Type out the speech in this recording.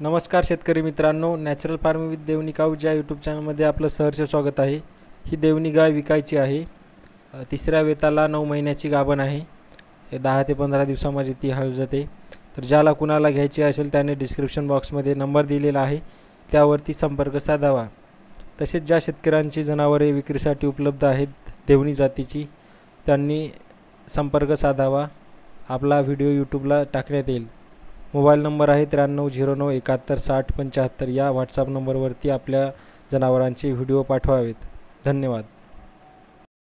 नमस्कार शेतकरी मित्रांनो, natural farming with Deoni cows या यूट्यूब चॅनलमध्ये आपलं सहर्ष स्वागत आहे। ही देवनी गाय विकायची आहे। तिसऱ्या वेताला 9 महिन्याची गाभण आहे। 10 ते 15 दिवसामध्ये ती हळू जाते। तर ज्याला कुणाला घ्यायची असेल त्याने डिस्क्रिप्शन बॉक्समध्ये नंबर दिलेला आहे, त्यावरती संपर्क साधावा। तसेच ज्या शेतकऱ्यांची जनावरे विक्रीसाठी उपलब्ध आहेत देवनी जातीची, त्यांनी संपर्क साधावा। आपला व्हिडिओ यूट्यूबला टाकण्यात येईल। मोबाईल नंबर आहे 9309716075 या व्हॉट्सअप नंबरवरती आपल्या जनावरांचे व्हिडिओ पाठवावेत। धन्यवाद।